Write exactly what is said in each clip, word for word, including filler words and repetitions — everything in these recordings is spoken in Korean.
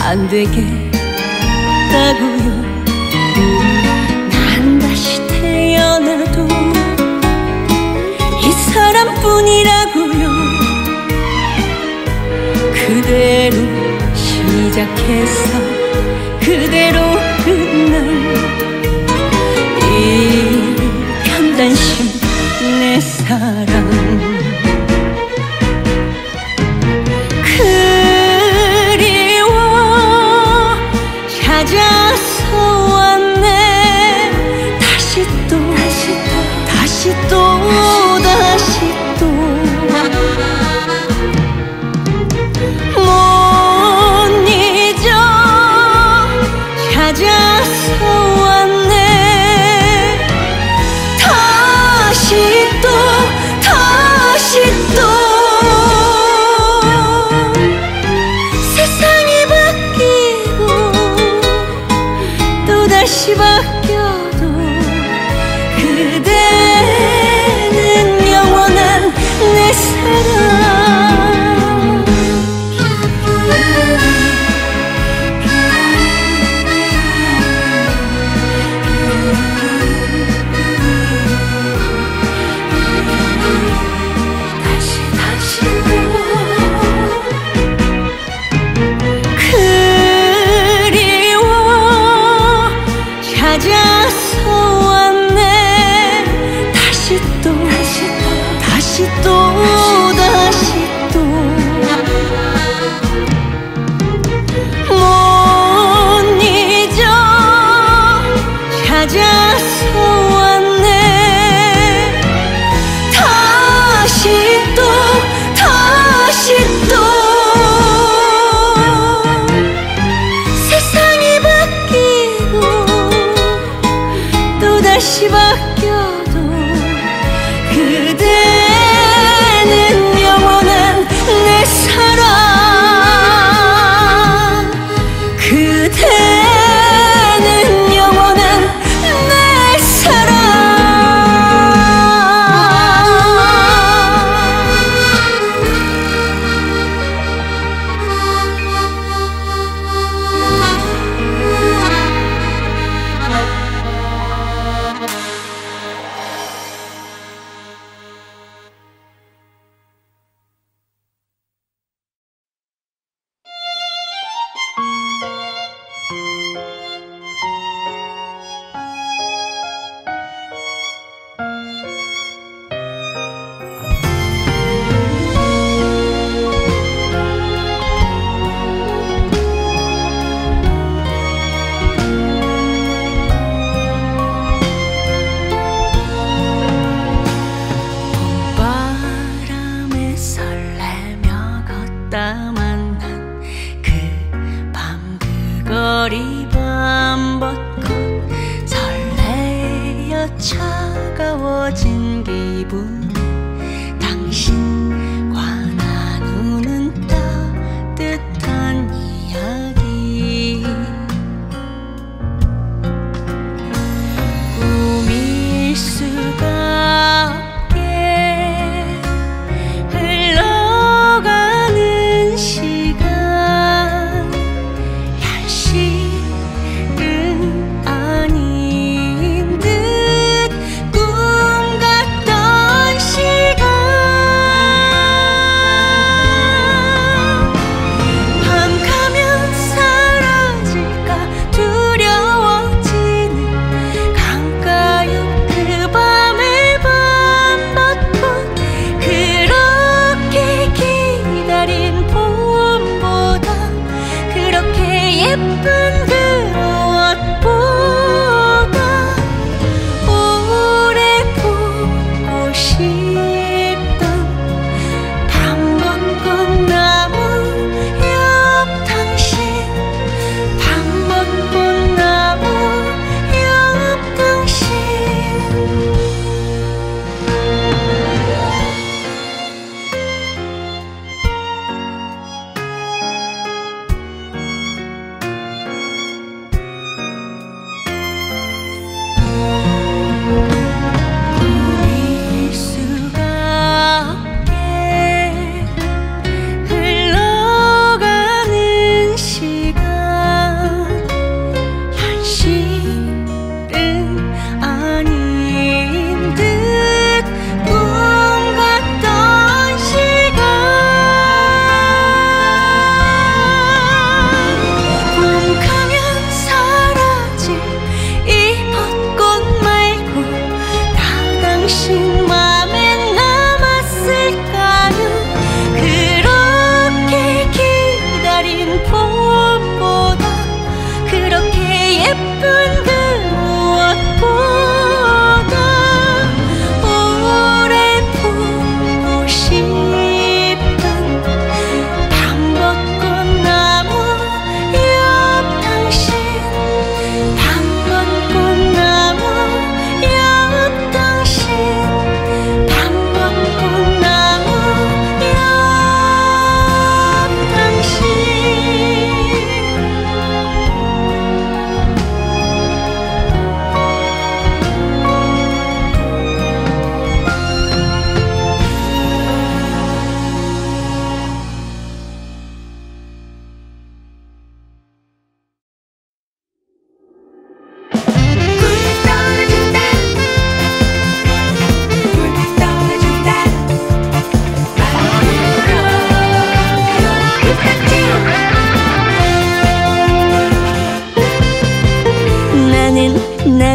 안 되겠다고요. 난 다시 태어나도 이 사람뿐이라고요. 그대로 시작해서 그대로 끝날 이 편단심 내 사랑. 그리워 찾아서 왔네. 다시 또 다시 또 다시 또 다시 또 못 잊어 찾아서 왔네. 다시 또 다시 또 세상이 바뀌고 또다시 바뀌어도 그대는 영원한 내 사랑. 찾아서 왔네. 다시 또 다시 또 다시 또 다시 또 못 잊어 찾아서 왔네. 다시 또 다시 또 세상이 바뀌고 또다시 바뀌어도 그대는 영원한 내 사랑. 그대는 영원한 내 사랑. 거리 밤벚꽃 설레어 차가워진 기분. 당신과 나누는 따뜻한 이야기. 꾸밀 수가 없게 흘러가는 시간. 아닌 듯 꿈 같던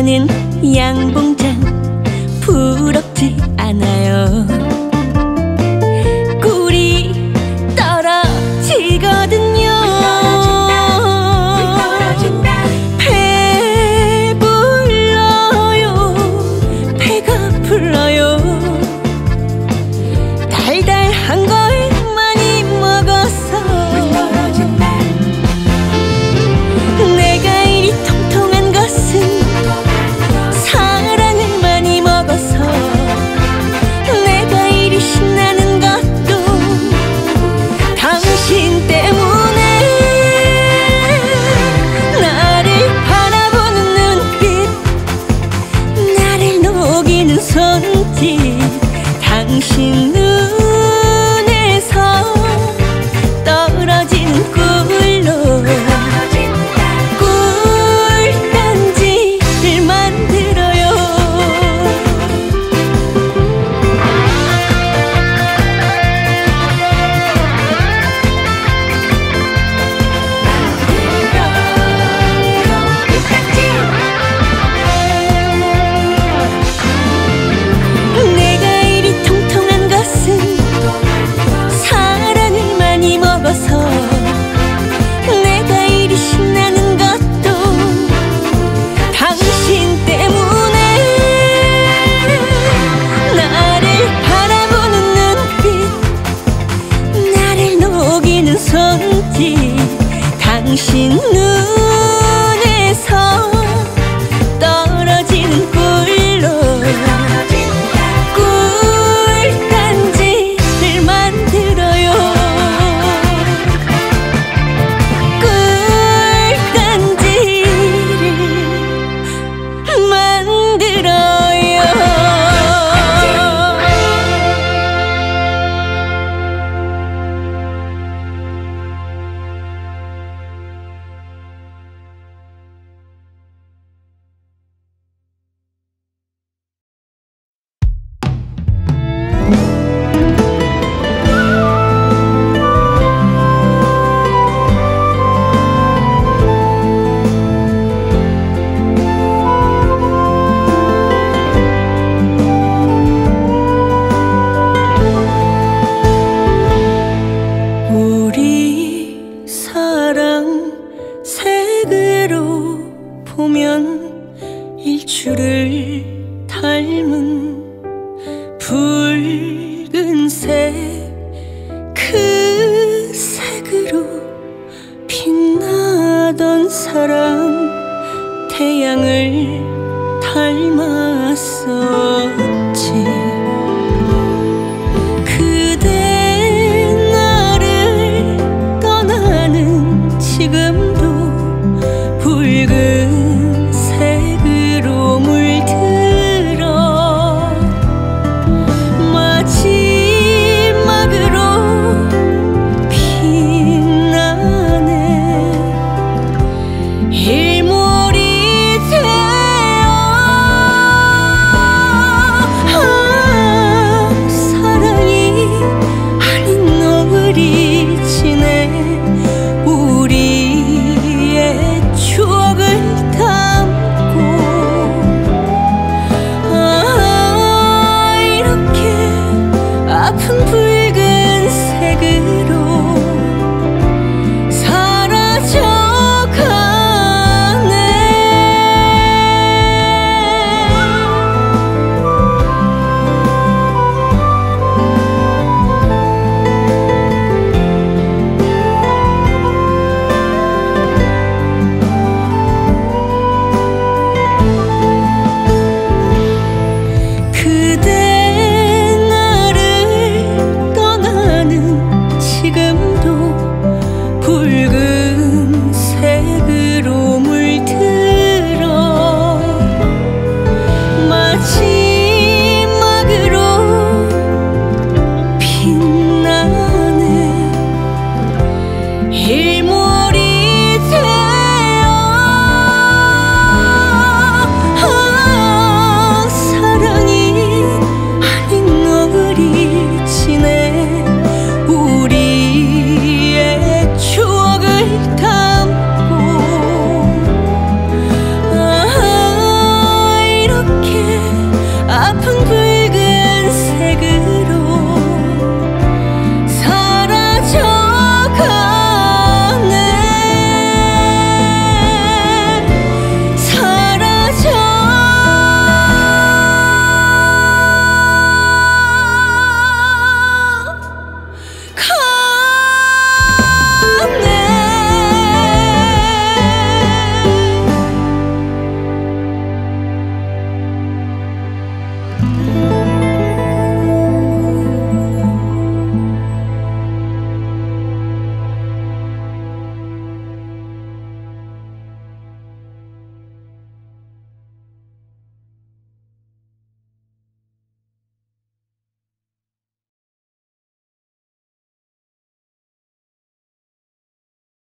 나는 양봉장 부럽지 않아요. 꿀이 떨어지거든요. 배불러요, 배가 불러요. 달달한 걸 많이 먹어서 내가 이리 통통한 것은 사랑을 많이 먹어서, 내가 이리 신나는 것도 당신 때문에. 나를 바라보는 눈빛, 나를 녹이는 손짓, 당신 눈에서 떨어지는 꿀로 꿀단지를 만들어요. 내가 이리 통통한 것은 사랑을 많이 먹어서, 내가 이리 신나는 것도 당신 때문에. 나를 바라보는 눈빛, 나를 녹이는 손짓, 당신 눈에서 떨어지는 꿀로 꿀단지를 만들어요. 꿀단지를 만들어요. 우리 사랑 색으로 보면 일출을 닮은 붉은색, 그 색으로 빛나던 사람 태양을 닮았었지. 그대 나를 떠나는 지금도 붉은색으로 물들어 마지막으로 빛나네.